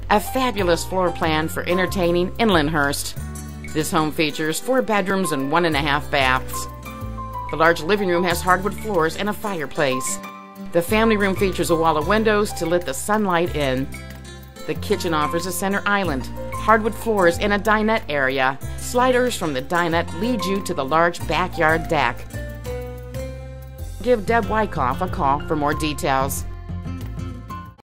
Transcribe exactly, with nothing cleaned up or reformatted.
A fabulous floor plan for entertaining in Lyndhurst. This home features four bedrooms and one and a half baths. The large living room has hardwood floors and a fireplace. The family room features a wall of windows to let the sunlight in. The kitchen offers a center island, hardwood floors, and a dinette area. Sliders from the dinette lead you to the large backyard deck. Give Deb Wyckoff a call for more details.